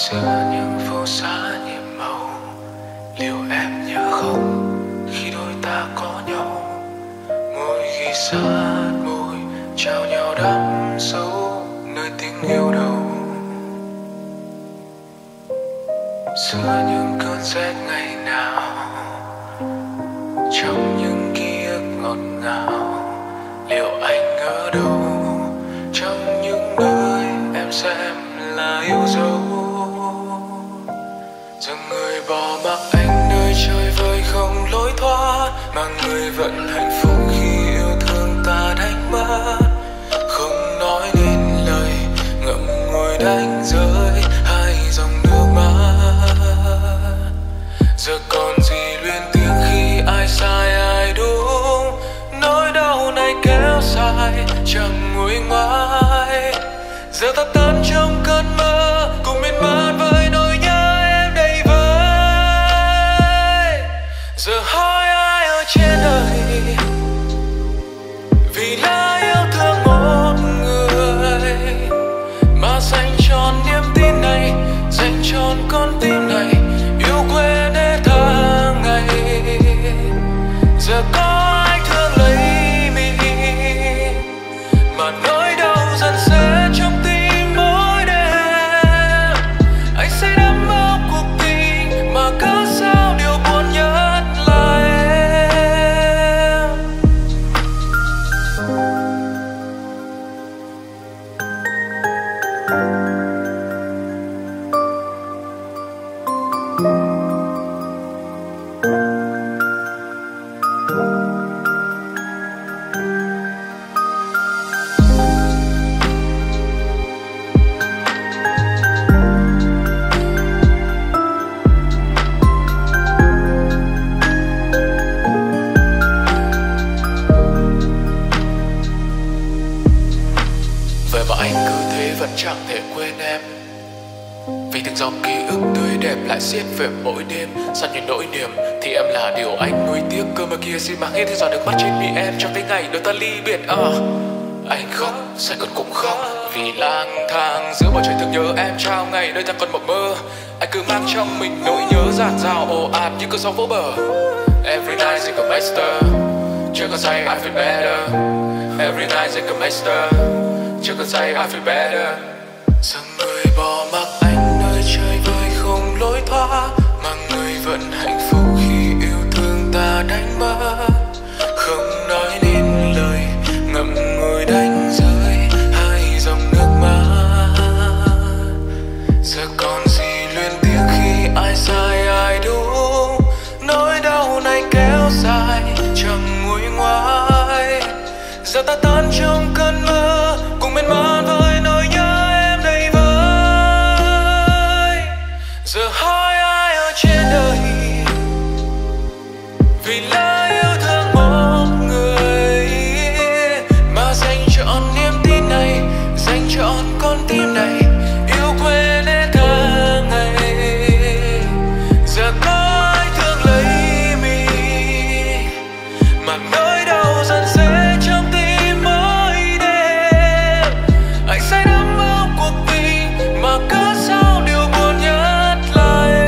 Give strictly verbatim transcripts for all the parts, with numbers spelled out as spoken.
Xưa những phố xa nhiệm màu, liệu em nhớ không khi đôi ta có nhau, mỗi khi sát môi trao nhau đắm sâu nơi tiếng yêu đầu. Xưa những cơn rét ngày nào, trong những ký ức ngọt ngào, liệu anh ở đâu trong những nơi em xem là yêu dấu. Giờ người bỏ mặc anh nơi chơi vơi không lối thoát, mà người vẫn hạnh phúc khi yêu thương ta đánh mất, không nói nên lời ngậm ngùi đánh rơi hai dòng nước mắt. Giờ còn gì luyến tiếc khi ai sai ai đúng, nỗi đau này kéo dài chẳng nguôi ngoai. Giờ ta tan trong cơn mơ cùng miên man với nỗi nhớ em đầy vơi. Giờ hỏi ai ở trên đời vì đã yêu thương một người mà dành trọn niềm tin này, dành trọn con tim này, yêu quên hết tháng ngày. Giờ có ai thương lấy mình mà nỗi đau dần sẽ trong tim mỗi đêm. Anh sẽ đắm vào cuộc tình mà cớ sao điều buồn nhất là em. Vậy mà anh cứ thế vẫn chẳng thể quên em, vì từng dòng ký ức tươi đẹp lại xiết về mỗi đêm. Sao nhìn nỗi niềm thì em là điều anh nuối tiếc, cơ mà kia xin mang hết thế giọt nước mắt trên mi em trong tới ngày đôi ta ly biệt. à, Anh khóc, sẽ còn cũng khóc, vì lang thang giữa bầu trời thương nhớ em trao ngày nơi ta còn mộng mơ. Anh cứ mang trong mình nỗi nhớ dạt dào ồ ạt như cơn sóng vỗ bờ. Every night like a master, chưa còn say I feel better. Every night like a master, chưa cần say I feel better. Giờ người bỏ mặc anh nơi chơi vơi không lối thoát, mà người vẫn hạnh phúc khi yêu thương ta đánh mất, không nói nên lời ngậm ngùi đánh rơi hai dòng nước mắt. Giờ còn gì luyến tiếc khi ai sai ai đúng, nỗi đau này kéo dài chẳng nguôi ngoai. Giờ ta tan trong cơn mơ cùng miên man với nỗi nhớ em đầy vơi. Giờ hỏi ai ở trên đời vì lỡ yêu thương một người mà dành trọn niềm tin này, dành trọn con tim này, yêu quên hết tháng ngày. Giờ có ai thương lấy mình mà nỗi đau dần sẽ trong tim mỗi đêm. Anh say đắm vào cuộc tình mà cớ sao điều buồn nhất là em.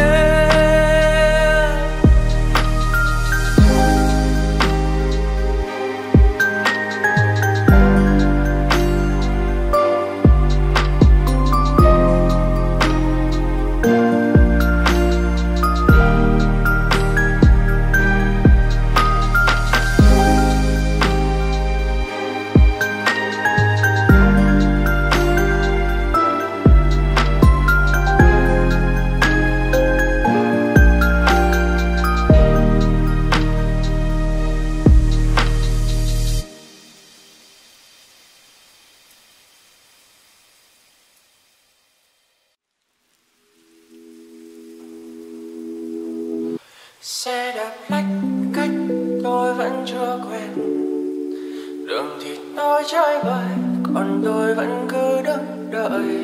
Xe đạp lách cách tôi vẫn chưa quen, đường thì nói trái bời còn tôi vẫn cứ đứng đợi.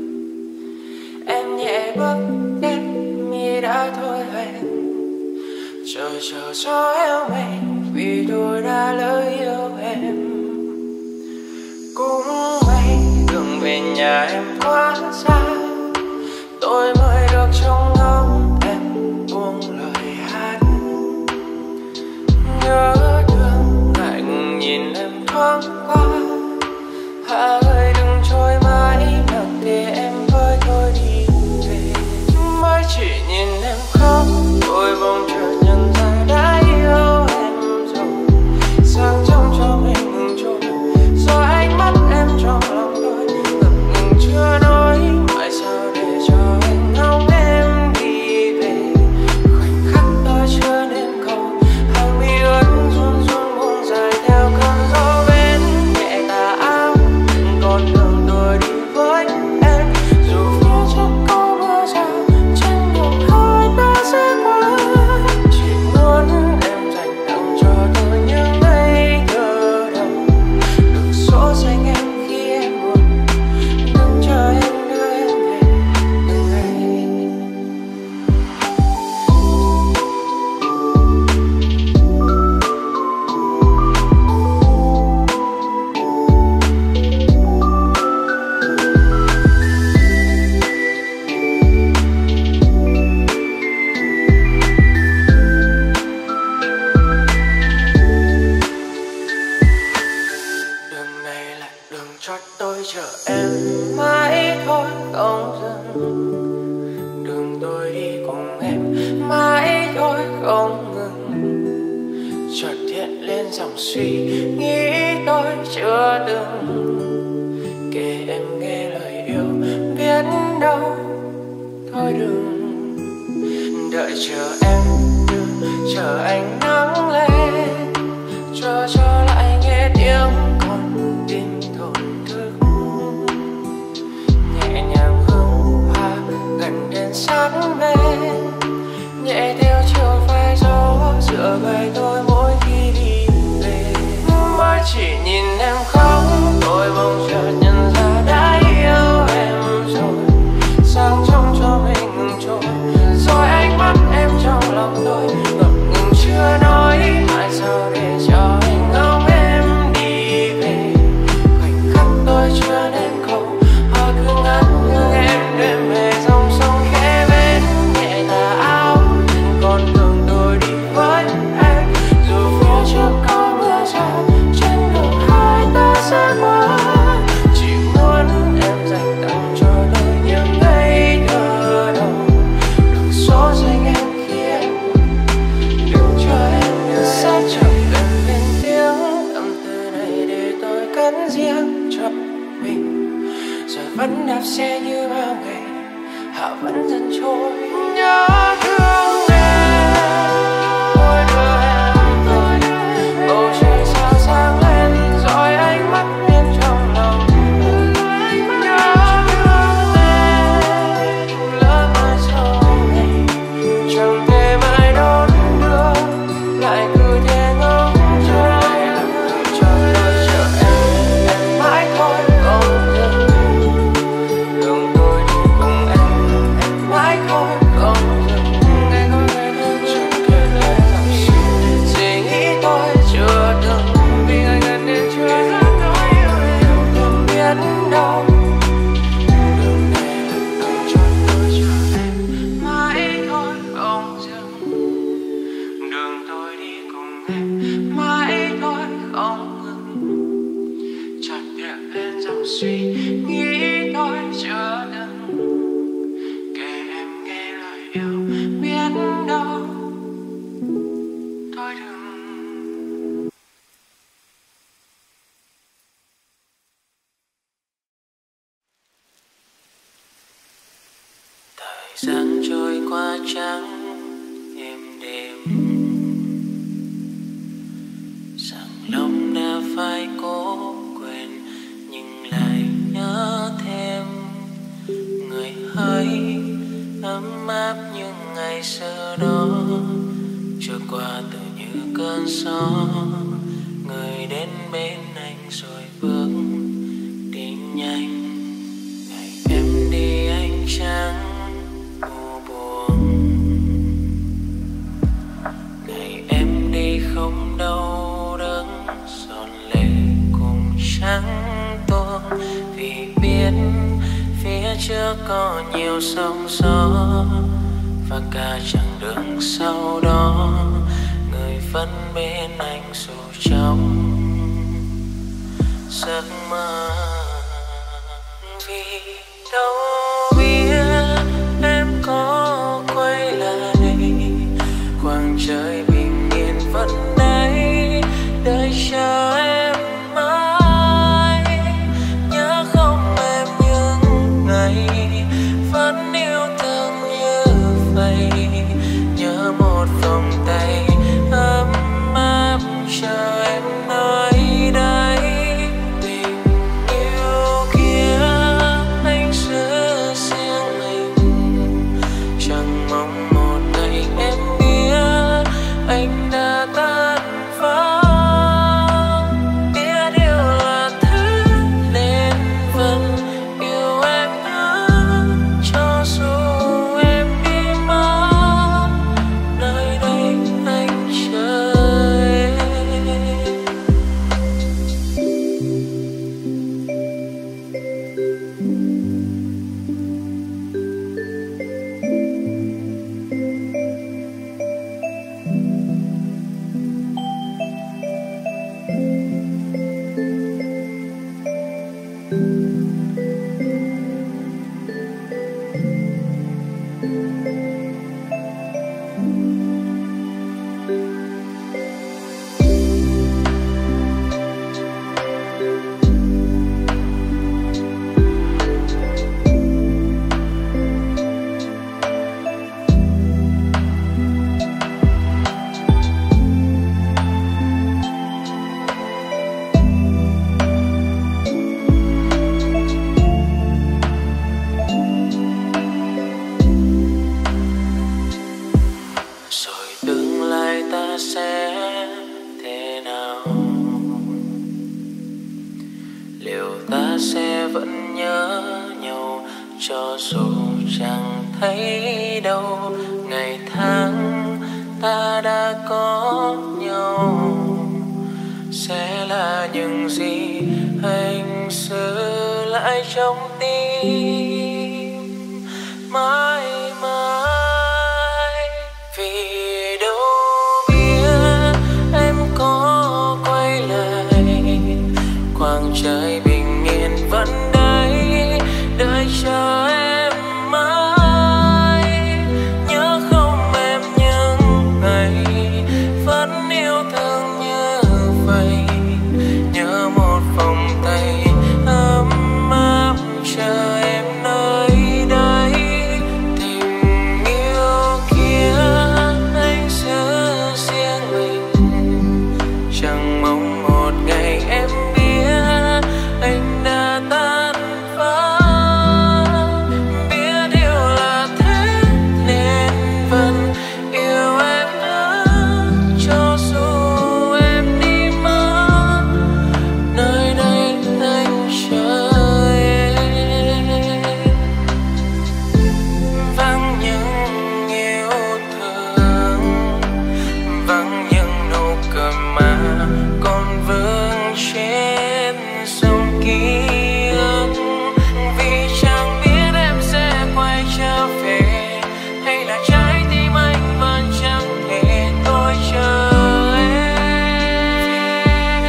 Em nhẹ bước đến mi đã thôi hẹn, chờ chờ gió eo mình vì tôi đã lỡ yêu em. Cũng may đường về nhà em quá xa, tôi mới em mãi thôi không dừng, đường tôi đi cùng em mãi thôi không ngừng. Chợt hiện lên dòng suy nghĩ tôi chưa từng kể em nghe lời yêu, biết đâu thôi đừng. Đợi chờ em như chờ ánh nắng lên, chờ trở lại nghe tiếng con tim thổn thức. Nhẹ nhàng hương hoa gần đến sát bên, nhẹ theo chiều phai gió dựa vai tôi mỗi khi đi về. Mới chỉ nhìn em khóc tôi bỗng chợt nhận ra đã yêu em rồi. Sáng trong cho mình ngừng trôi, rồi ánh mắt em trong lòng tôi ngập ngừng chưa nói. Tại sao để cho anh ngóng em đi về, khoảnh khắc tôi chưa nên cầu hoa cứ ngắt ngưng em đêm về dòng sông khẽ bên nhẹ tà áo trên con đường tôi đi với em. Dù phía trước có mưa rào trên đường hai ta sẽ qua, chỉ muốn em dành tặng cho tôi những ngày thơ đầu. Đừng số danh em khi em đừng cho em nhớ sẽ chẳng cần lên tiếng. Tâm tư này để tôi cất riêng cho mình, rồi vẫn đạp xe như bao ngày, hạ vẫn dần trôi. Nhớ thương em tôi đưa em về, bầu trời sao sáng lên rồi ánh mắt em trong lòng. Nhớ thương em lỡ mai sau này chẳng thể mãi đón đưa, lại cứ thế ngóng trông cho tôi chờ em. Em mãi thôi không dừng, đường tôi đi cùng em. Em mãi thôi không dừng, ngày có ngày tôi chẳng kể lại dòng suy suy nghĩ tôi chưa từng. Vì ngày gần đến chưa dám nói yêu em, không biết đâu đường này là đường cho tôi chờ em. Mãi thôi không dừng, đường tôi đi cùng em mãi thôi không ngừng. Chợt hiện lên dòng suy nghĩ tôi chưa từng kể em nghe lời yêu, biết đâu thôi đừng. Thời gian trôi qua trắng êm đềm, rằng lòng đã phải cố quên nhưng lại nhớ thêm người hỡi ấm áp như ngày xưa đó, trôi qua tự như cơn gió. Người đến bên anh rồi bước đi nhanh, ngày em đi anh chẳng u buồn, ngày em đi không đau đớn giọt lệ cùng trắng tuôn. Vì biết phía trước có nhiều sóng gió và cả chặng đường sau đó, người vẫn bên anh dù trong giấc mơ. Vì đâu biết em có quay lại, khoảng trời bình yên vẫn đây đợi chờ em mãi. Nhớ không em những ngày vẫn yêu thương như vậy, nhớ một vòng tay ấm áp chờ em nơi đây. Tình yêu kia anh giữ nhớ nhau, cho dù chẳng thấy đâu ngày tháng ta đã có nhau. Sẽ là những gì anh giữ lại trong tim mãi mãi. Vì đâu biết em có quay lại, quang trời bình yên vẫn đấy đợi chờ em mãi. Nhớ không em những ngày vẫn yêu thương như vậy, nhớ một vòng tay ấm áp chờ em nơi đây. Tình yêu kia anh giữ riêng mình, chẳng mong một ngày em biết anh đã tan vỡ. Biết yêu là thế nên vẫn yêu em nữa, cho dù em đi mất nơi đây anh chờ em. Vắng những yêu thương, vắng những nụ cười mà còn vương trên sông ký ức. Vì chẳng biết em sẽ quay trở về, hay là trái tim anh vẫn chẳng thể tôi chờ em.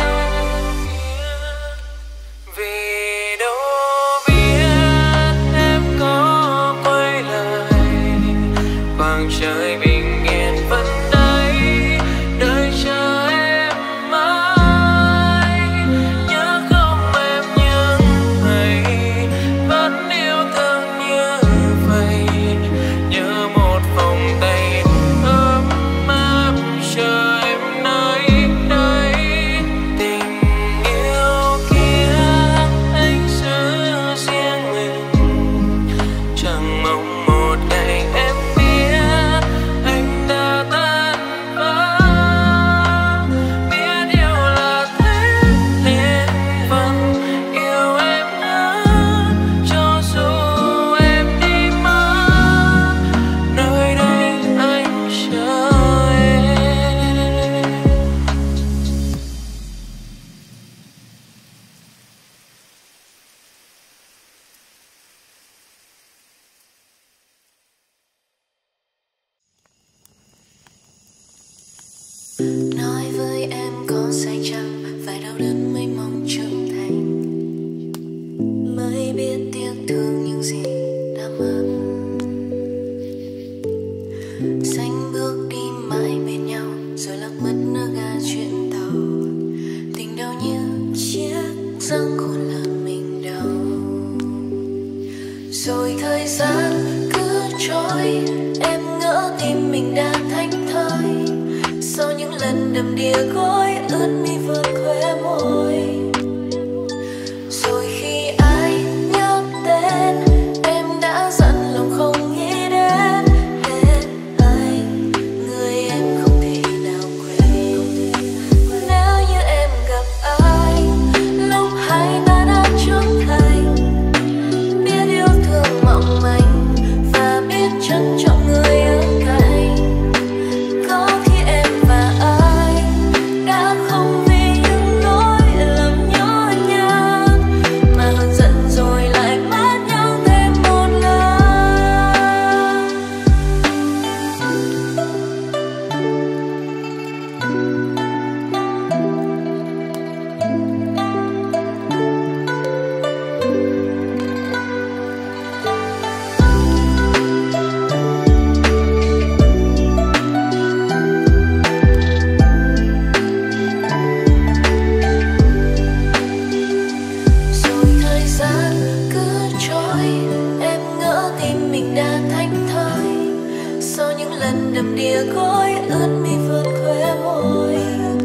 Vì đâu biết em có quay lại, quang trời bình yên vẫn đấy đợi chờ em mãi. Nhớ không em những ngày vẫn yêu thương như vậy, nhớ một vòng tay ấm áp chờ em nơi đây. Tình yêu kia anh giữ riêng mình, chẳng mong một ngày em biết anh đã tan vỡ. Biết yêu là thế nên vẫn yêu em nữa, cho dù em đi mất nơi đây anh chờ em. Nói với em có sai chăng, phải đau đớn mới mong trưởng thành, mới biết tiếc thương những gì đã mất. Xanh bước đi mãi bên nhau, rồi lạc mất nơi ga chuyến tàu. Tình đau như chiếc răng khôn làm mình đau. Rồi thời gian cứ trôi, em ngỡ tim mình đã thánh thơi. Sau những lần đầm đìa gối ướt mi vượt khóe môi. Rồi khi ai nhắc tên em đã dặn lòng không nghĩ đến hết anh, người em không thể nào quên. Nếu như em gặp ai lúc hai ta đã trưởng thành, biết yêu thương mong manh và biết trân trọng người ở cạnh. Có khi em và ai đã không vì những lỗi lầm nhỏ nhặt mà hơn giận rồi lại bắt nhau thêm một lần. Rồi thời gian cứ trôi, em ngỡ tim mình đã thánh thơi. Sau những lần đầm đìa gối ướt mi vượt khóe môi.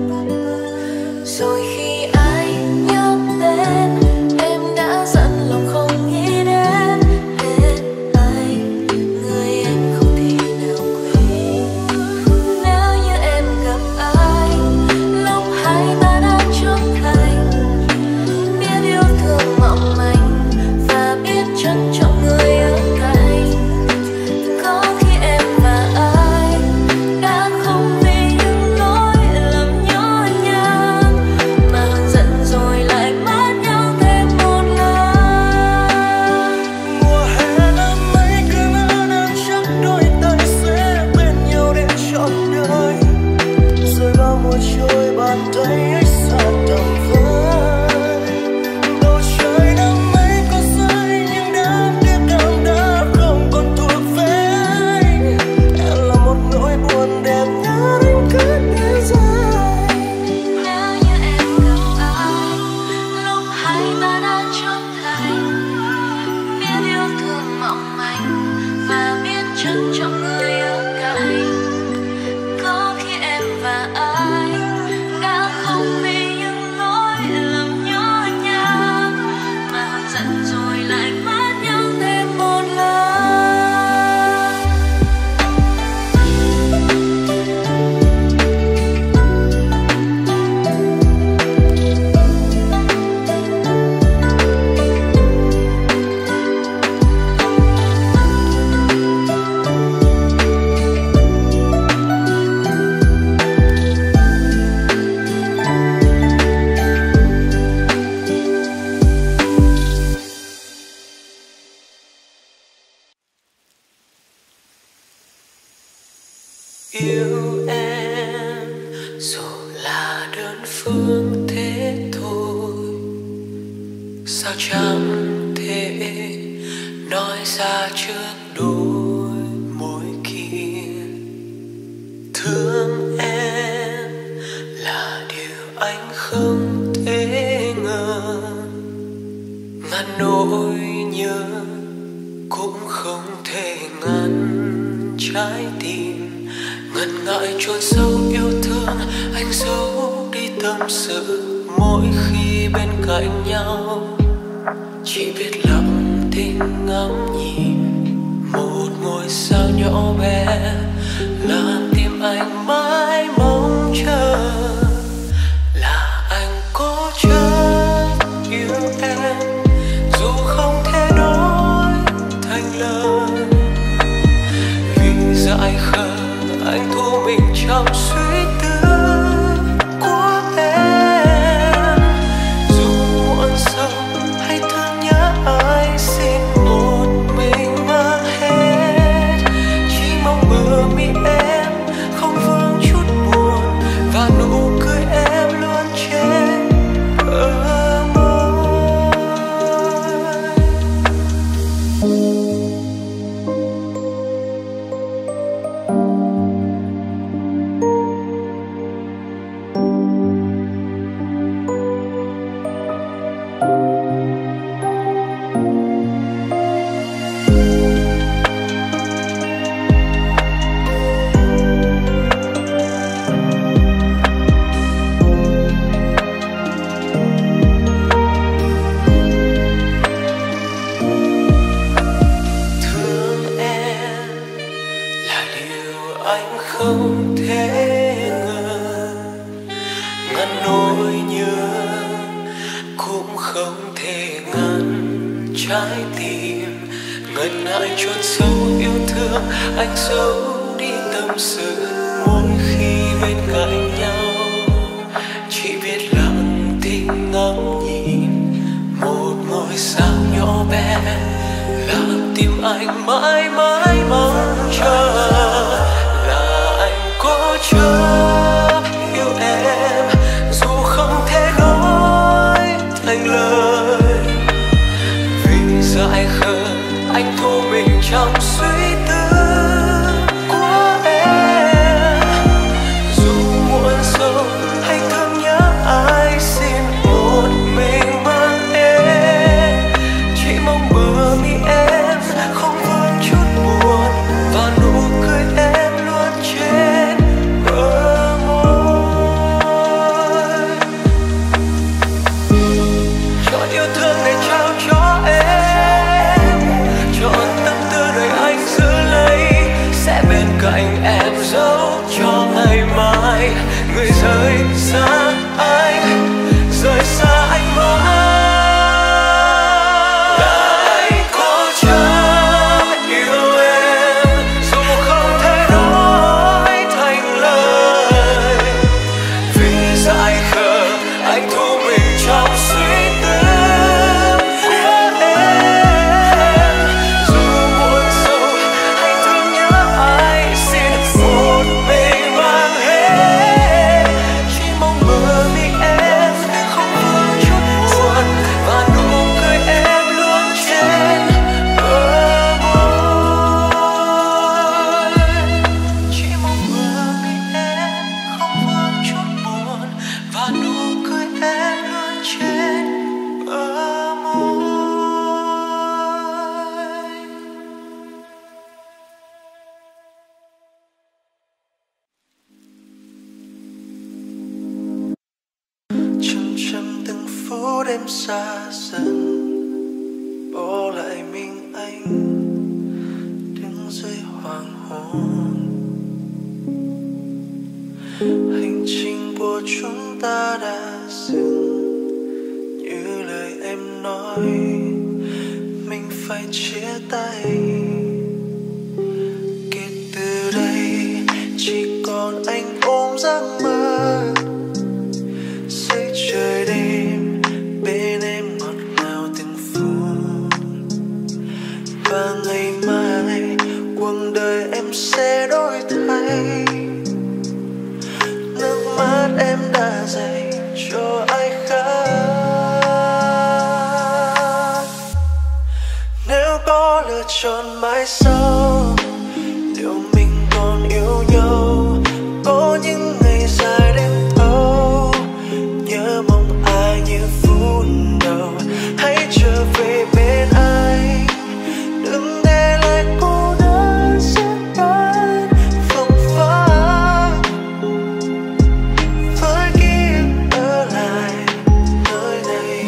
Rồi khi ai nhắc tên em đã dặn lòng không nghĩ đến hết anh, người em không thể nào quên. Nếu như em gặp ai lúc hai ta đã trưởng thành, biết yêu thương mong manh và yêu em dù là đơn phương thế thôi, sao chẳng thể nói ra trước đôi môi kia. Thương em là điều anh không thể ngờ, ngăn nỗi nhớ cũng không thể ngăn trái tim ngần ngại chôn sâu yêu thương. Anh giấu đi tâm sự mỗi khi bên cạnh nhau, chỉ biết lặng thinh ngắm nhìn một ngôi sao nhỏ bé làm tim anh mãi mong chờ. Là anh cố chấp yêu em dù không thể nói thành lời, vì dại khờ anh thu mình trong suy tư của em. Dù muộn sâu hay thương nhớ ai xin một mình mang hết, chỉ mong bờ mi em không vương chút buồn và nụ cười em luôn trên bờ môi. Thương em là điều anh không thể ngờ, ngăn nỗi nhớ cũng không thể ngăn trái tim ngần ngại chôn sâu yêu thương. Anh giấu đi tâm sự mỗi khi bên cạnh nhau, chỉ biết lặng thinh ngắm nhìn một ngôi sao nhỏ bé làm tim anh mãi mãi mong chờ. Là anh cố chấp yêu em dù không thể nói thành lời, vì dại khờ anh thu mình trong suy tư của em. Dù muộn sâu hay thương nhớ ai xin một mình mang em, chỉ mong bờ mi em không vương chút buồn và nụ cười em luôn trên bờ môi. Chọn yêu thương để trao cho em, chọn tâm tư đời anh giữ lấy, sẽ bên cạnh em dấu cho ngày mai. Người rời xa anh, rời xa anh mãi. Là anh cố chấp yêu em dù không thể nói thành lời, vì dại khờ anh thu mình trong suy tư của em. Dù muộn sâu hay thương nhớ ai xin một mình mang hết, chỉ mong bờ mi em không vương chút buồn và nụ cười em luôn trên bờ môi. Chỉ mong bờ mi em không vương chút buồn và nụ cười em luôn trên bờ môi. Chầm chậm từng phút em xa dần, bỏ lại mình anh đứng dưới hoàng hôn. Hành trình của chúng ta đã dừng, như lời em nói mình phải chia tay. Kể từ đây chỉ còn anh ôm giấc mơ dưới trời đêm, bên em ngọt ngào từng phút. Và ngày mai cuộc đời em sẽ đổi thay, em đã dành cho ai khác. Nếu có lựa chọn mãi sau, liệu mình còn yêu nhau? Có những ngày dài đêm thâu, nhớ mong ai như phút đầu. Hãy trở về bên anh, đừng để lại cô đơn sẽ tan phồng phang. Với ký ức ở lại nơi này.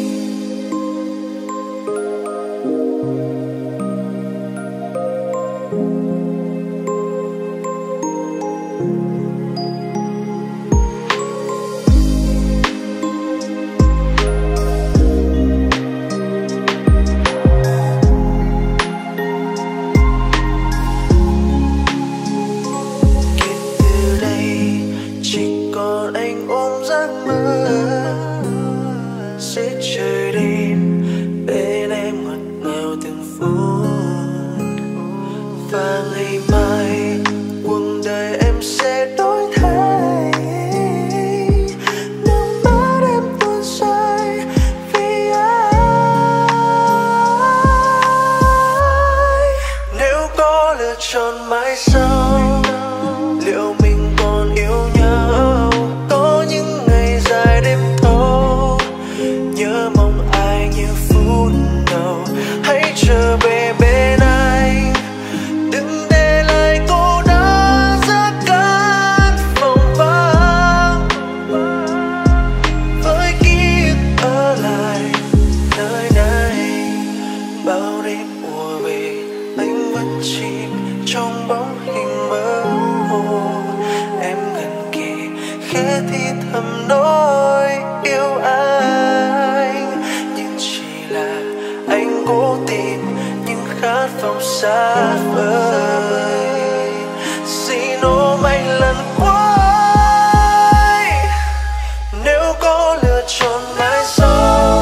Chọn mãi sau, liệu mình còn yêu nhau? Có những ngày dài đêm thâu, nhớ mong ai như phút đầu. Hãy trở về bên anh, đừng để lại cô đơn giữa căn phòng vắng. Với ký ức ở lại nơi này, bao đêm ùa về anh vẫn chìm trong bóng hình mơ hồ. Em gần kề khẽ thì thầm nói yêu anh, nhưng chỉ là anh cố tìm những khát vọng xa vời. Xin ôm anh lần cuối, nếu có lựa chọn mãi sau.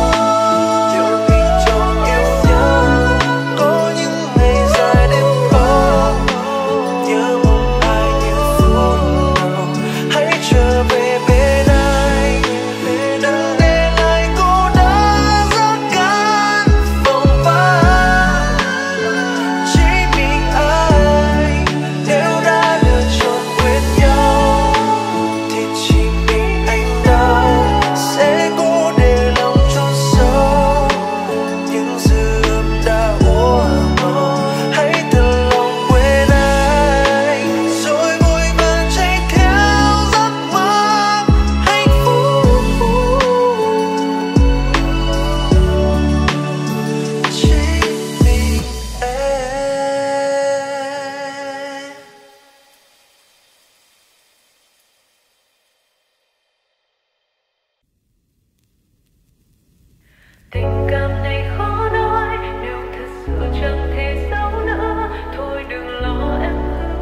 Tình cảm này khó nói, nếu thật sự chẳng thể giấu nữa, thôi đừng lo em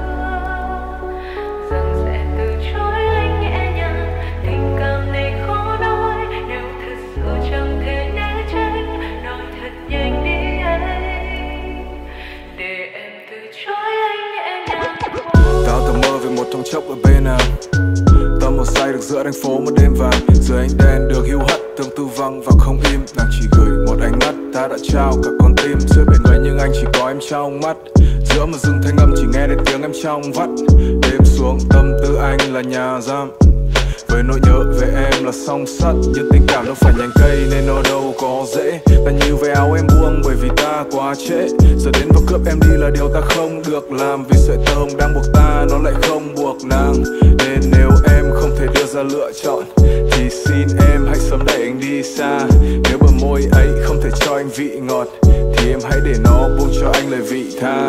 hứa rằng sẽ từ chối anh nhẹ nhàng. Tình cảm này khó nói, nếu thật sự chẳng thể né tránh, nói thật nhanh đi anh, để em từ chối anh nhẹ nhàng. Tao từng mơ về một thoáng chốc ở bên nào, tâm một say được giữa thành phố một đêm vàng. Dưới ánh đèn được hiu hắt, tương tư văng và không im. Nàng chỉ gửi một ánh mắt, ta đã trao cả con tim. Giữa biển người nhưng anh chỉ có em trong mắt. Giữa một rừng thanh âm chỉ nghe được tiếng em trong vắt. Đêm xuống tâm tư anh là nhà giam, với nỗi nhớ về em là song sắt. Nhưng tình cảm đâu phải nhành cây nên nó đâu có dễ. Ta như về áo em buông bởi vì ta quá trễ. Giờ đến và cướp em đi là điều ta không được làm, vì sợi tơ hồng đang buộc ta nó lại không buộc nàng. Nên nếu em không thể đưa ra lựa chọn thì xin em hãy sớm đẩy anh đi xa. Nếu bờ môi ấy không thể cho anh vị ngọt thì em hãy để nó buông cho anh lời vị tha.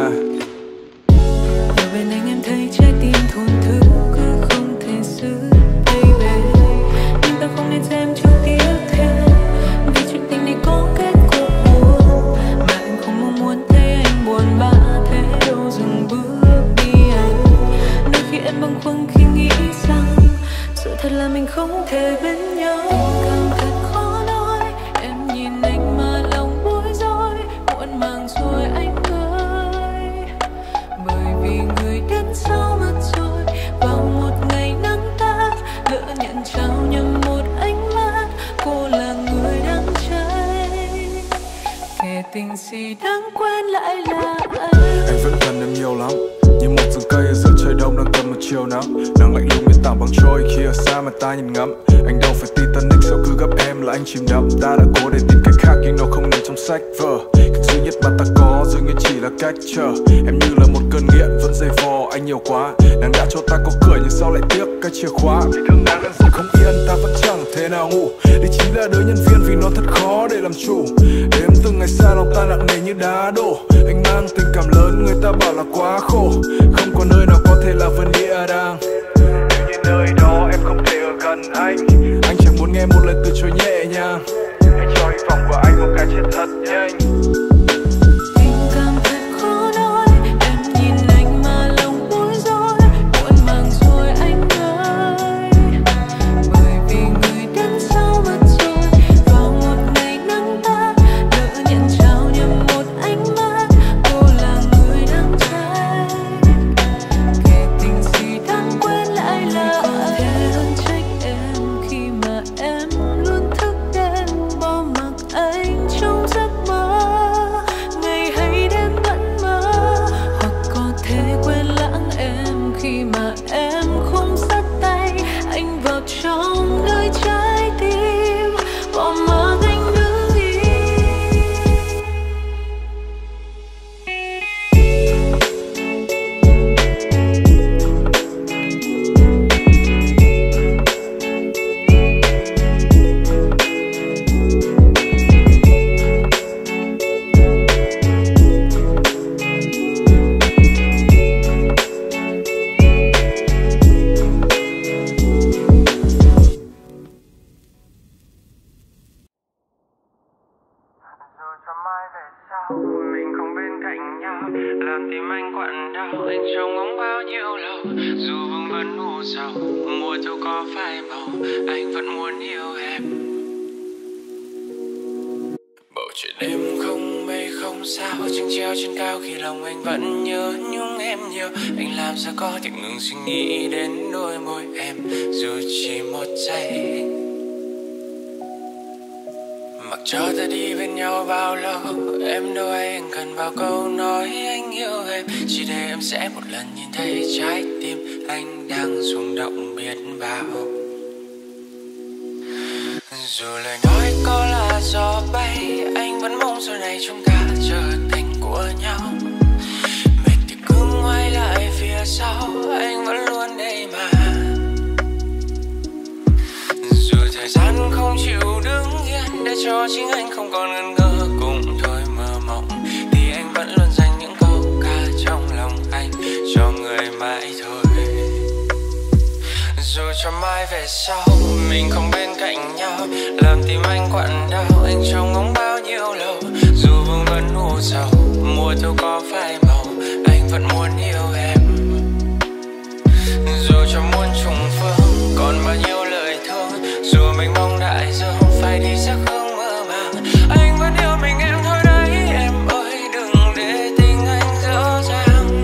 Ở bên anh em thấy trái tim thổn thức cứ không thể giữ, baby. Nhưng ta không nên xem chút tiếp theo, vì chuyện tình này có kết cục buồn mà em không mong muốn thấy anh buồn bã thế đâu. Dừng bước đi anh, đôi khi em bâng khuâng khi nghĩ rằng sự thật là mình không thể bên nhau. Cảm thật khó nói, em nhìn anh mà lòng bối rối, muộn màng rồi anh ơi. Bởi vì người đến sau mất rồi, vào một ngày nắng tắt lỡ nhận tình gì đáng quên lại là anh. Anh vẫn cần em nhiều lắm, như một rừng cây ở giữa trời đông đang cầm một chiều nắng. Nắng lạnh lùng miên tảng băng trôi khi ở xa mà ta nhìn ngắm. Anh đâu phải Titanic sao cứ gấp em là anh chìm đắm. Ta đã cố để tìm cách khác nhưng nó không nằm trong sách vở. Cách duy nhất mà ta có dường như chỉ là cách chờ. Em như là một cơn nghiện vẫn dày vò anh nhiều quá. Nàng đã cho ta có cười nhưng sao lại tiếc cái chìa khóa. Vì thương nàng đang không yên ta vẫn chẳng thể nào ngủ. Lý trí là đứa nhân viên vì nó thật khó để làm chủ. Đêm từng ngày xa lòng ta nặng nề như đá đổ. Anh mang tình cảm lớn người ta bảo là quá khổ. Không có nơi nào có thể là vườn địa đàng. Nếu như nơi đó em không thể ở gần anh, anh chẳng muốn nghe một lời từ chối nhẹ nhàng. Hãy cho hy vọng của anh một cái chết thật nhanh. Tình cảm thật khó nói, em nhìn anh mà lòng bối rối. Muộn màng rồi anh ơi, bởi vì người đến sau mất rồi. Vào một ngày nắng tắt, lỡ nhận trao nhầm một ánh mắt. Cô là người đang trái, kể tình gì đáng quên lại là anh. Thể hơn trách em khi mà em luôn thức đêm bỏ mặc anh trong giấc mơ, ngày hay đêm vẫn mơ. Hoặc có thể quên lãng em khi mà em không dắt tay anh vào trong nơi trái tim, bỏ mặc anh đứng yên. Dù cho mai về sau mình không bên cạnh nhau, làm tim anh quặn đau, anh trông ngóng bao nhiêu lâu. Dù vương vấn u sầu, mùa thu có phai màu, anh vẫn muốn yêu em. Bầu trời đêm không mây không sao, trăng treo trên cao khi lòng anh vẫn nhớ nhung em nhiều. Anh làm sao có thể ngừng suy nghĩ đến đôi môi em, dù chỉ một giây. Mặc cho ta đi bên nhau bao lâu, em đâu anh cần vào câu nói anh yêu em. Chỉ để em sẽ một lần nhìn thấy trái tim anh đang rung động biết bao. Dù lời nói có là gió bay, anh vẫn mong sau này chúng ta trở thành của nhau. Mệt thì cứ ngoái lại phía sau, anh vẫn luôn đây mà. Dù thời gian không chịu đứng yên, để cho chính anh không còn ngần ngơ cùng thôi mơ mộng, thì anh vẫn luôn dành những câu ca trong lòng anh cho người mãi thôi. Dù cho mai về sau mình không bên cạnh nhau, làm tim anh quặn đau, anh trông ngóng bao nhiêu lâu. Dù vương vấn u sầu, mùa thu có phai màu, anh vẫn muốn yêu em. Dù cho muôn trùng phương còn bao nhiêu lời thương, dù mình mong đại dương phải đi sẽ không mơ màng, anh vẫn yêu mình em thôi đấy em ơi, đừng để tình anh dở dang.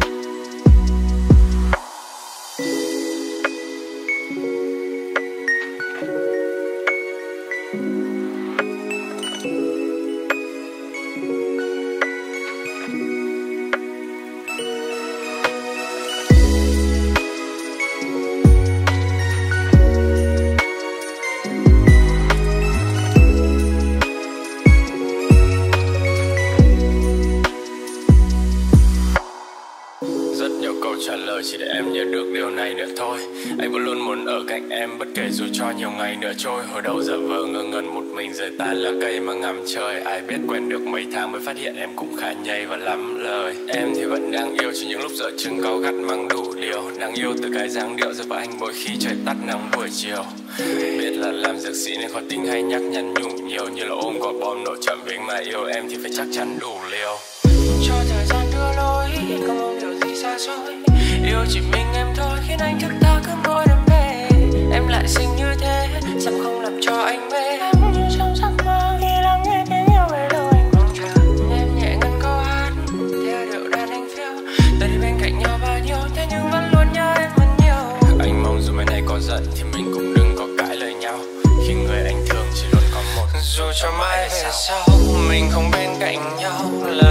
Trả lời chỉ để em nhớ được điều này nữa thôi. Anh vẫn luôn muốn ở cạnh em bất kể dù cho nhiều ngày nữa trôi. Hồi đầu giờ vờ ngơ ngẩn một mình rời tan lá cây mà ngắm trời. Ai biết quen được mấy tháng mới phát hiện em cũng khá nhây và lắm lời. Em thì vẫn đang yêu chỉ những lúc giờ chừng cáu gắt mang đủ điều. Đang yêu từ cái dáng điệu giờ và anh mỗi khi trời tắt nắng buổi chiều. Biết là làm dược sĩ nên khó tính hay nhắc nhắn nhủ nhiều, như là ôm quả bom nổ chậm với mà yêu em thì phải chắc chắn đủ liều. Cho thời gian đưa lối, không mong điều gì xa xôi. Yêu chỉ mình em thôi khiến anh thức ta cứ mỗi đêm về. Em lại xinh như thế, sao không làm cho anh mê. Em như trong giấc mơ khi lắng nghe tiếng yêu về đâu anh mong chờ. Em nhẹ ngân câu hát theo điệu đàn anh phiêu. Ta đi bên cạnh nhau bao nhiêu, thế nhưng vẫn luôn nhớ em vẫn nhiều. Anh mong dù mai này có giận thì mình cũng đừng có cãi lời nhau. Khi người anh thương chỉ luôn có một. Dù cho mai về sau mình không bên cạnh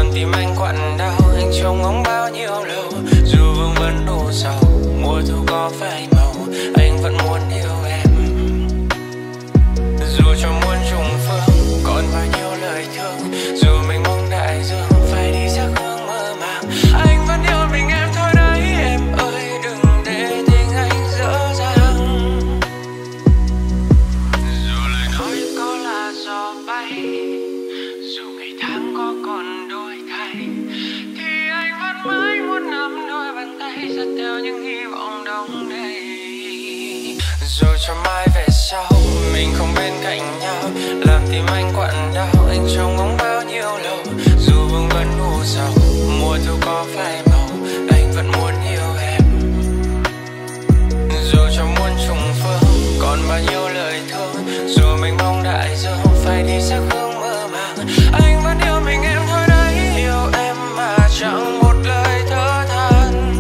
làm tim anh quặn đau. Anh trông ngóng bao nhiêu lâu, dù vương vấn đủ sầu. Mùa thu có phai màu, anh vẫn muốn yêu em. Dù cho muôn trùng phương còn bao nhiêu lời thương, dù mình mong đại dương phải đi ra hướng mơ màng, anh vẫn yêu mình em thôi đấy. Em ơi đừng để tình anh dở dang. Dù lời nói có là gió bay, dù ngày tháng có còn đổi thay, thì anh vẫn mãi muốn nắm đôi bàn tay dắt theo những hy vọng đông đầy. Dù cho mai về sau mình không bên cạnh nhau, làm tim anh quặn đau. Anh trông ngóng bao nhiêu lâu, dù vương vấn u sầu. Mùa thu có phai màu, anh vẫn muốn yêu em. Dù cho muôn trùng phương còn bao nhiêu lời thương, dù mình mong đại dương phải đi xa hướng mơ màng, anh vẫn yêu mình em thôi đấy. Yêu em mà chẳng một lời thở than.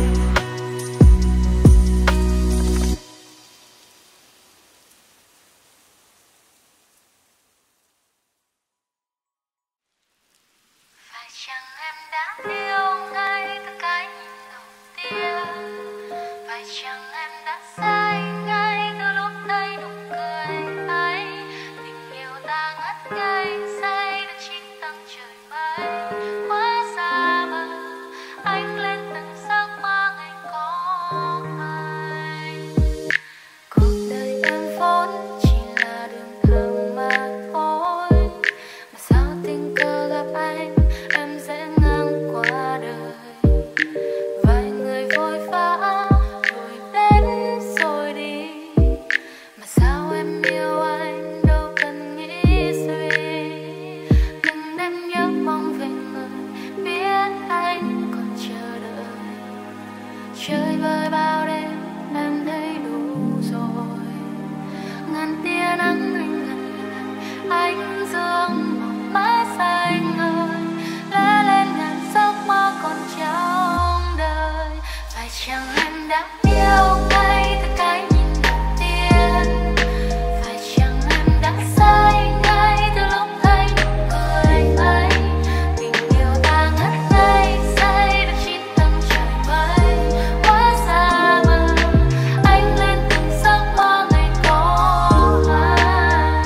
Phải chăng em đã yêu ngay từ cái nhìn đầu tiên? Phải chăng em đã say ngay từ lúc thấy nụ cười ấy? Tình yêu ta ngất ngây say được chín tầng trời mây. Quá xa vời anh lên từng giấc mơ ngày có anh. Cuộc đời em vốn chỉ là đường thẳng mà thôi, mà sao tình cờ gặp anh em dễ ngang qua đời. Vài người vội vã rồi đến rồi đi, mà sao em yêu anh đâu cần nghĩ suy. Từng đêm nhớ mong về người biết anh còn chờ đợi. Chơi vơi bao đêm em thấy đủ rồi. Ngàn tia nắng anh ngần ánh dương màu má xanh ơi, lóe lên ngàn giấc mơ còn trong đời. Phải chăng em đã yêu ngay từ cái nhìn đầu tiên? Phải chăng em đã say ngay từ lúc thấy nụ cười ấy? Tình yêu ta ngất ngây say được chín tầng trời mây. Quá xa vời anh lên từng giấc mơ ngày có anh.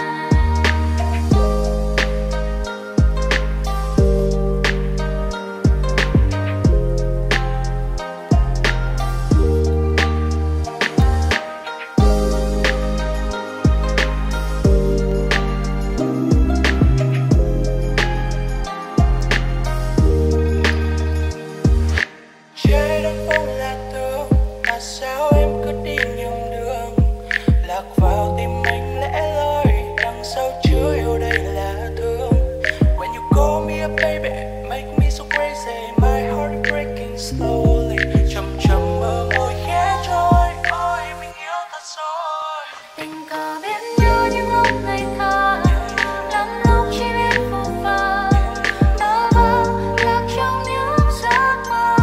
Trời đất vốn là thương, mà sao em cứ đi nhầm đường, lạc vào tim anh lẽ loi, đằng sau chứa yêu đây là thương. When you call me a baby, make me so crazy, my heart is breaking slowly. Chậm chậm mơ ngồi khẽ trôi, ôi mình yêu thật rồi. Tình cờ biết nhau những lúc ngây thơ, lắm lúc chỉ biết phù phơ, thơ mơ lạc trong những giấc mơ.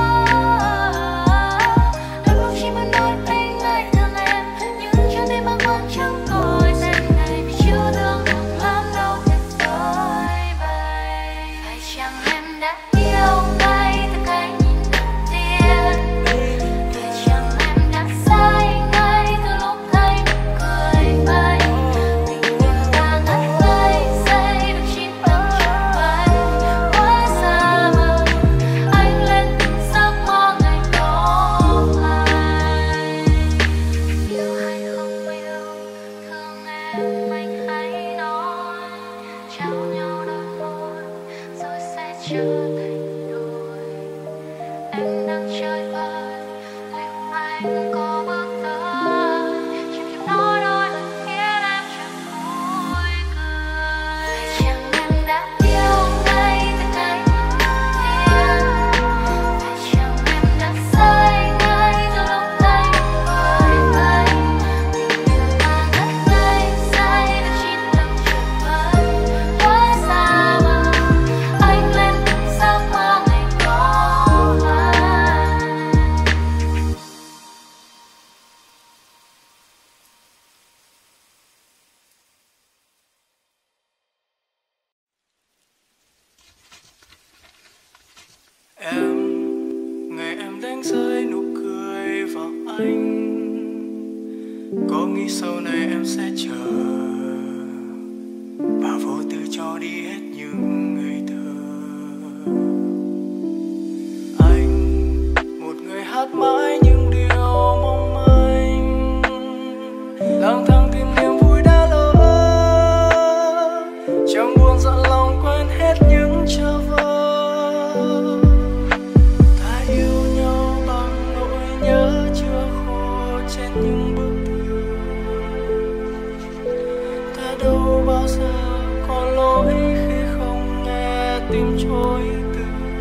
Đôi lúc chỉ muốn nói anh ngày thương em, nhưng trong tim bâng khuâng chẳng cội danh này, vì chưa thương được lắm đâu tuyệt vời vậy. Phải chăng em đã yêu ngay từ cái nhìn đầu tiên? Phải chăng em đã say ngay từ lúc thấy nụ cười ấy? Tình yêu ta ngất ngây say được chín tầng trời mây. Quá xa vời anh lên từng giấc mơ ngày có anh. Yêu hay không yêu, thương em anh hãy nói, trao nhau đôi môi rồi sẽ trở thành đôi. Em đang chơi vơi, liệu anh có bước tới, chìm chìm nói đôi lời khiến em chẳng vui cười. Phải chăng em đã yêu ngay từ cái nhìn đầu tiên? Phải chăng em đã say ngay từ lúc thấy nụ cười ấy? Tình yêu ta ngất ngây say được chín tầng trời mây. Quá xa vời anh lên từng giấc mơ ngày có anh. Em, ngày em đánh rơi nụ cười vào anh, có nghĩ sau này em sẽ chờ và vô tư cho đi hết những ngày thơ. Anh, một người hát mãi những điều mong manh, lang thang tìm niềm vui đã lỡ, chẳng buồn dặn lòng quên hết những chờ vơ. Ta yêu nhau bằng nỗi nhớ chưa khô trên những bức tường. Ta đâu bao giờ có lỗi khi không nghe tim trôi từ,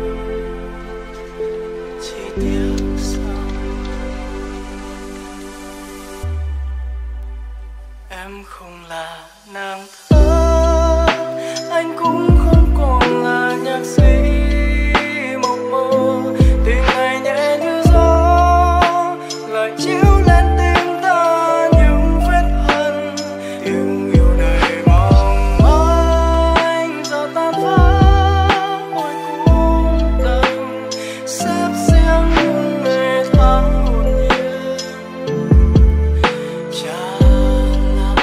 chỉ tiếc rằng em không là nàng thơ, anh cũng không còn là nhạc sĩ mộng mơ. Tình này nhẹ như gió lại chiếu lên tim ta những vết hằn. Tiếng yêu này mong manh giờ tan vỡ, ôi cũng đành xếp riêng những ngày tháng hồn nhiên trả lại.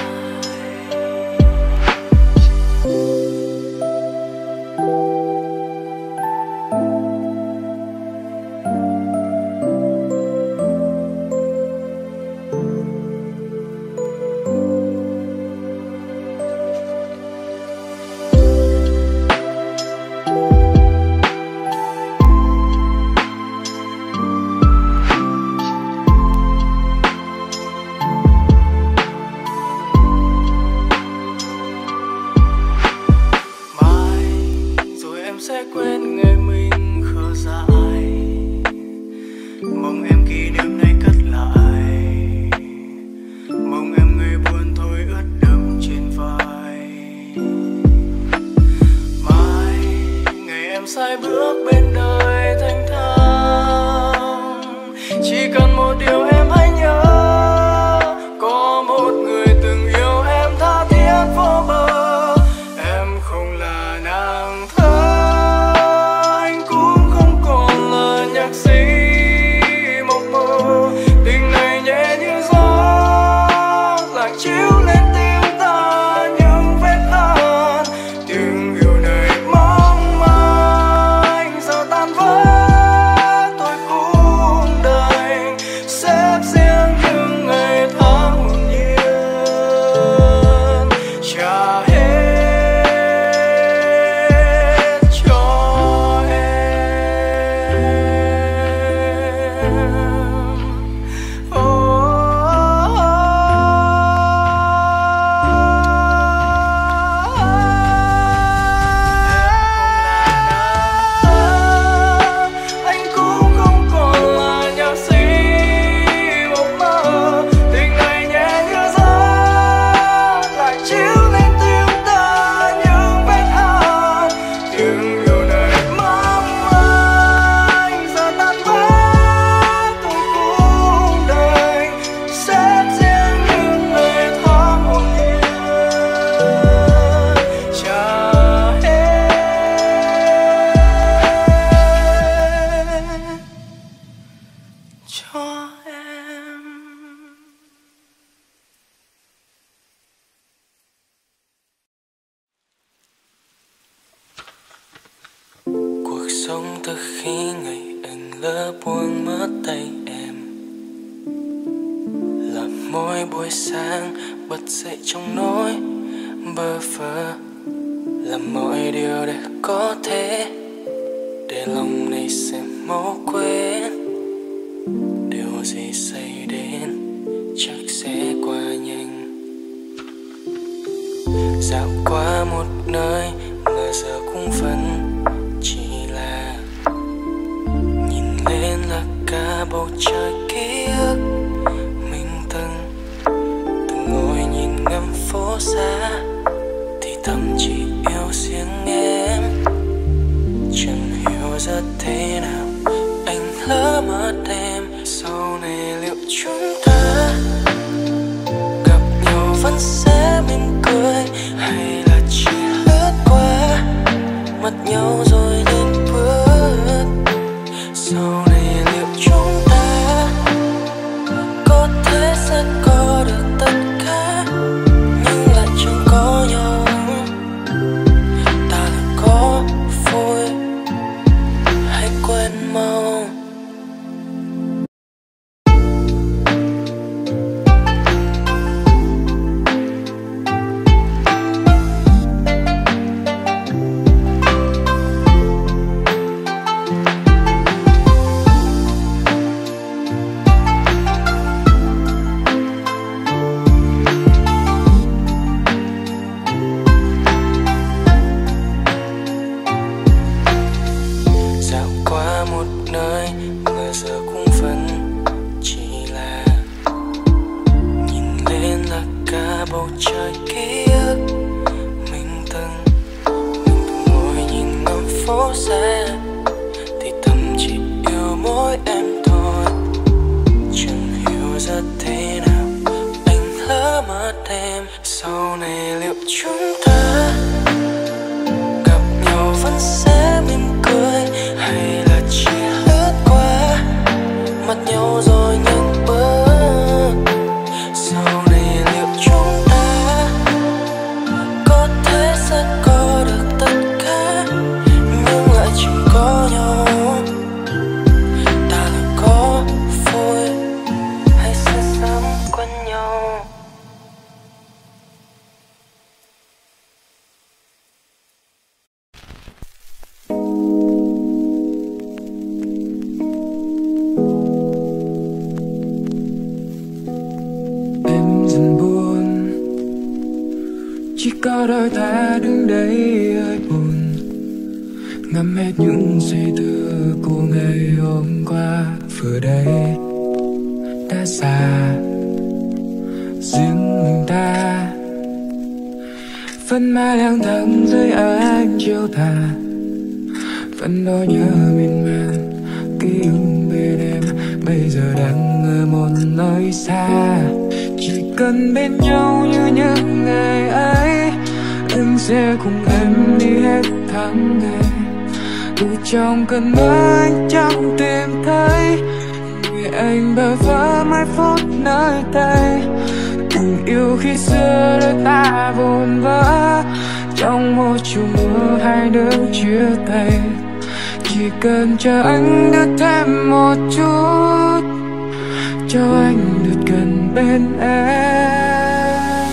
Mai rồi em sẽ quên ngày mình khờ dại, mong em kỷ niệm này cất lại, mong em ngày buồn thôi ướt đẫm trên vai. Mai ngày em sai bước bên đời thanh thang, chỉ cần một điều em hãy nhớ, có một người từng yêu em tha thiết vô bờ. Em không là nàng thơ, anh cũng không còn là nhạc sĩ mộng mơ. Tình này nhẹ như gió lại chiếu lên tim ta những vết hằn. Tiếng yêu này mong manh giờ tan vỡ, tôi cũng đành xếp riêng những ngày tháng hồn nhiên trả hết cho em. Oh, anh cũng không còn là nhạc sĩ mộng mơ. Tình này nhẹ như gió lại chiếu lên tim ta những vết hằn. Tiếng yêu này mong manh giờ tan vỡ, tôi cũng đành xếp riêng những ngày tháng hồn nhiên trả hết cho em. Cuộc sống từ khi ngày anh lỡ buông mất tay em, là mỗi buổi sáng bật dậy trong nỗi bơ vơ, làm mọi điều để có thể để lòng này sẽ mau quên. Điều gì xảy đến chắc sẽ qua nhanh, dạo qua một nơi mà giờ cũng vẫn chỉ là nhìn lên là cả bầu trời ký ức mình từng từng ngồi nhìn ngắm phố xa, thì thầm chỉ yêu riêng em. Chẳng hiểu giờ thế nào anh lỡ mất em, sau này liệu chúng ta gặp nhau vẫn sẽ mỉm cười, hay là chỉ lướt qua mất nhau rồi nên bước. mau. Có đôi ta đứng đây hơi buồn, ngắm hết những suy tư của ngày hôm qua. Vừa đây đã xa riêng mình ta, vẫn mãi lang thang dưới ánh chiều tà, vẫn nỗi nhớ miên man ký ức bên em bây giờ đang ở một nơi xa. Chỉ cần bên nhau như những ngày ấy, anh sẽ cùng em đi hết tháng ngày. Dù trong cơn mơ anh chẳng tìm thấy người anh bơ vơ mai phút nơi tay. Tình yêu khi xưa đôi ta vụn vỡ, trong một chùm mưa hai đứa chia tay. Chỉ cần chờ anh được thêm một chút, cho anh được gần bên em.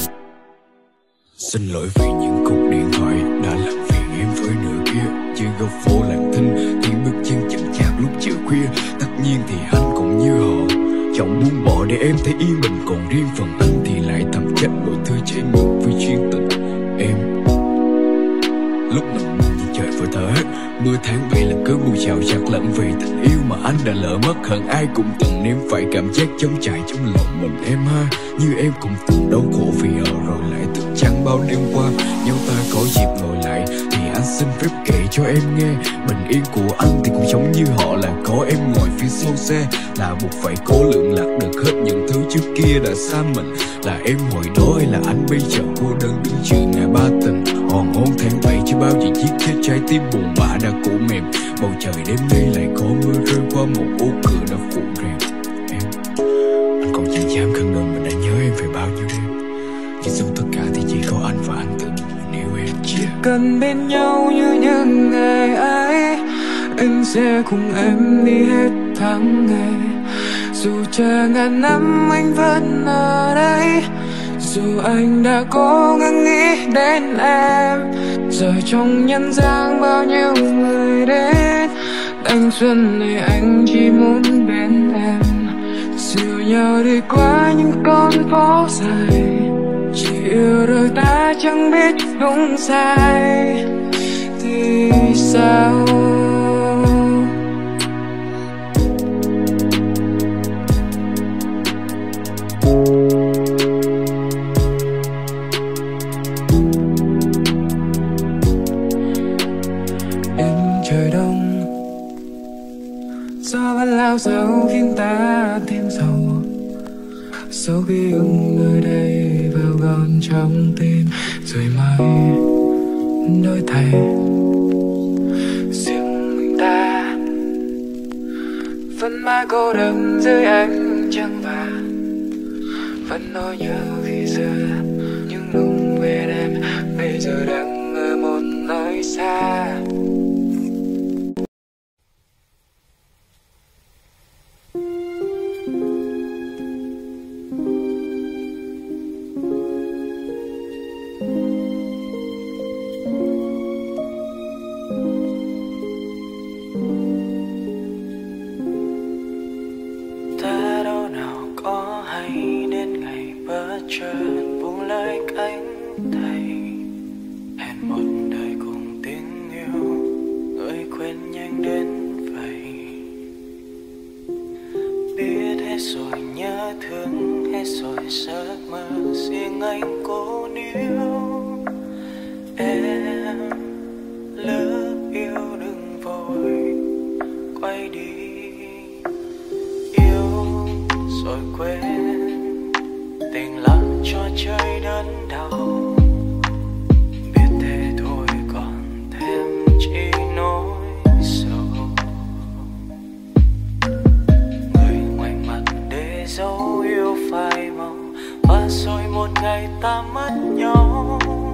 Xin lỗi vì những cuộc điện thoại đã làm phiền em với nửa kia. Trên góc phố lặng thinh, tiếng bước chân chậm chạp lúc chiều khuya. Tất nhiên thì anh cũng như họ, chọn buông bỏ để em thấy yên bình. Còn riêng phần anh thì lại thầm trách mọi thứ trái ngược với chuyên tình em. Lúc nằm mơ nhìn trời vừa thở hết, mưa tháng về là cơn mưa chào chặt lẫn về tình yêu mà anh đã lỡ mất. Hận ai cũng từng nếm phải cảm giác chống trải trong lòng mình em ha. Như em cũng từng đau khổ vì ở rồi lại thức trắng bao đêm qua. Nhau ta có dịp ngồi lại thì anh xin phép kể cho em nghe. Bình yên của anh thì cũng giống như họ, là có em ngồi phía sau xe, là buộc phải cố lượng lạc được hết những thứ trước kia đã xa mình. Là em hồi đó hay là anh bây giờ cô đơn đứng chữ ngày ba tình. Hòn hôn tháng bảy chưa bao giờ giết chết trái tim buồn bã đã cũ mềm. Bầu trời đêm nay lại có mưa rơi qua một ô cửa đã phủ rèm. Em, anh còn chẳng dám khẳng định mình đã nhớ em về bao nhiêu đêm. Nhưng trong tất cả thì chỉ có anh và anh tự mình yêu em. Chỉ cần bên nhau như những ngày ấy, anh sẽ cùng em đi hết tháng ngày. Dù chờ ngàn năm anh vẫn ở đây, dù anh đã cố gắng nghĩ đến em. Giờ trong nhân gian bao nhiêu người đến, thanh xuân này anh chỉ muốn bên em. Dìu nhau đi qua những con phố dài, chỉ yêu đôi ta chẳng biết đúng sai thì sao. Lao sao khiến ta thêm sầu, sau khi ưng nơi đây vào gọn trong tim. Rồi mai đổi thay riêng mình ta, vẫn mãi cô đơn dưới ánh trăng vàng. Vẫn nỗi nhớ khi xưa những lúc bên em bây giờ đang ở một nơi xa. rồi nhớ thương, hết rồi giấc mơ riêng anh cố níu. Em lỡ yêu đừng vội quay đi, yêu rồi quên, tình là trò chơi đớn đau. Biết thế thôi còn thêm chỉ nỗi sầu, người ngoảnh mặt để dấu yêu phai màu, và rồi một ngày ta mất nhau.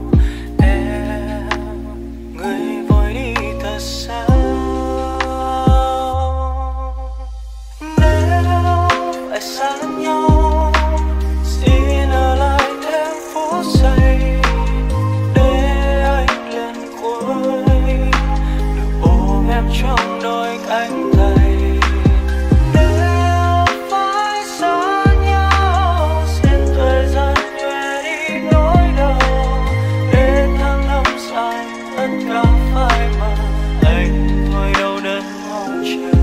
Người vội đi thật xa, nếu phải xa nhau xin ở lại thêm phút giây để anh lần cuối được ôm em trong đôi cánh tay. Nếu phải xa nhau xin thời gian nhòe đi nỗi đau để tháng năm dài tất cả phai mờ, anh thôi đâu đến mong chờ.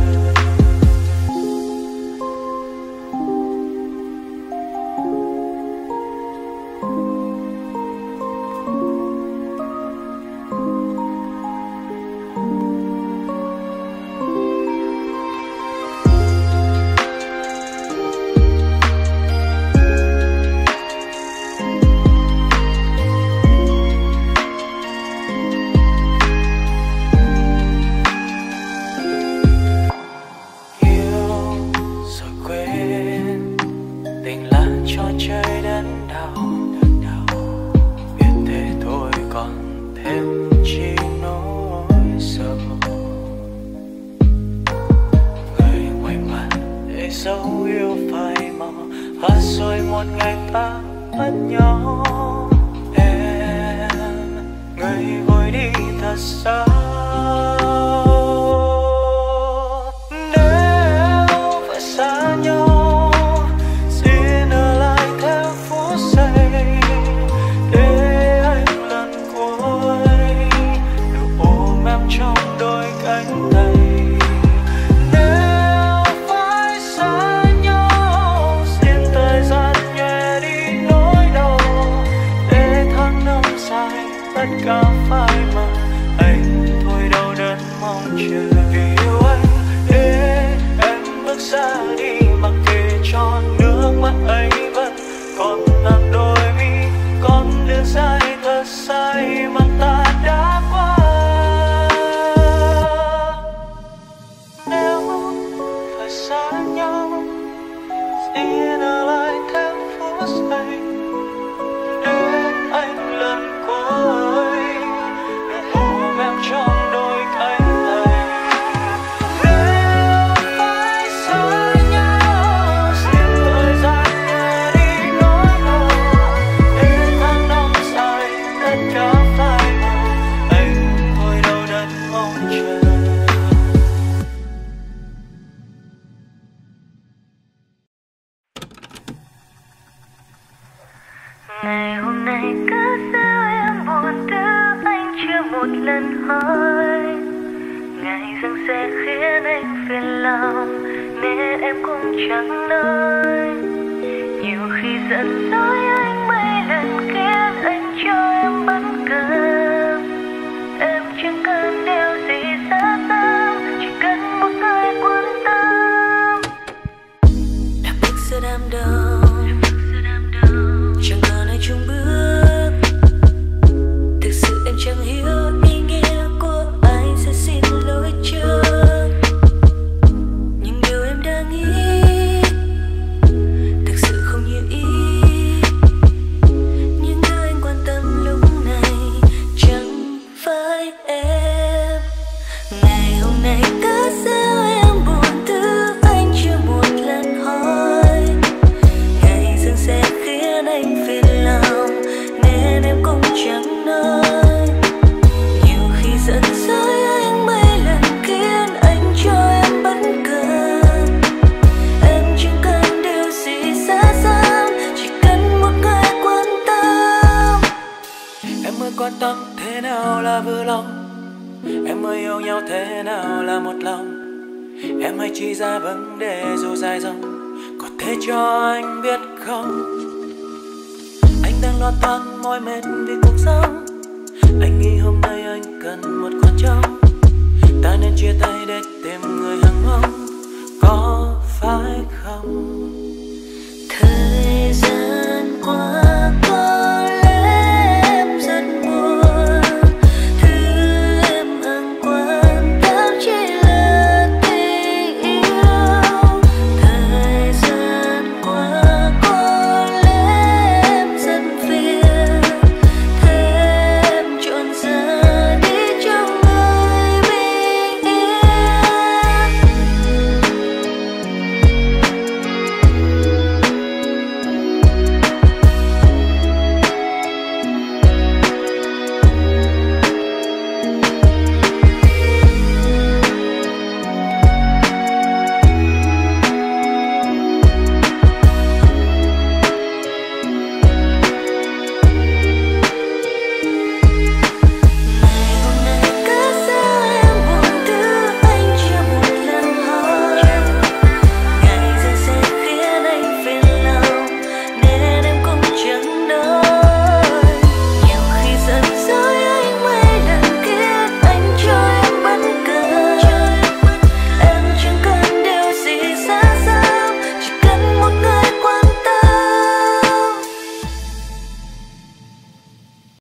Dấu yêu phai màu, và rồi một ngày ta mất nhau. Em người vội đi thật xa, nếu phải xa nhau xin ở lại thêm phút giây để anh lần cuối được ôm em trong đôi cánh tay. Tất cả phai mờ, anh thôi đâu đến mong chờ. Vì yêu anh để em bước ra đi, mặc kệ cho nước mắt ấy vẫn còn nặng đôi mi, con đường dài thật dài mà ta đã qua. Nếu phải xa nhau xin ở lại thêm phút giây để anh lần cuối được ôm em trong đôi cánh tay. Nếu phải xa nhau xin thời gian nhẹ đi nỗi đau để tháng năm dài tất cả phai màu, anh thôi đâu đến mong chờ. Ngày hôm nay cớ sao em buồn thứ anh chưa một lần hỏi. Ngày dần sẽ khiến anh phiền lòng nên em cũng chẳng nói. Nhiều khi giận dỗi anh mấy lần khiến anh cho em bất ngờ. Em chẳng cần điều gì xa xăm, chỉ cần một người quan tâm. Đã bước giữa đám đông chẳng còn ai chung bước, thực sự em chẳng hiểu ý nghĩa của anh sẽ xin lỗi trước. Nhưng điều em đang nghĩ thực sự không như ý, những người anh quan tâm lúc này chẳng phải em. Ngày hôm nay cớ sao em buồn thứ anh chưa một lần hỏi. Ngày dần sẽ khiến anh phiền lòng nên em cũng chẳng nói. Nhiều khi giận dỗi anh mấy lần khiến anh cho em bất ngờ. Em chẳng cần điều gì xa xăm, chỉ cần một người quan tâm. Em mới quan tâm thế nào là vừa lòng, em mới yêu nhau thế nào là một lòng. Em hãy chỉ ra vấn đề dù dài dòng, có Để cho anh biết không, anh đang lo toan mỏi mệt vì cuộc sống. Anh nghĩ hôm nay anh cần một con trống. Ta nên chia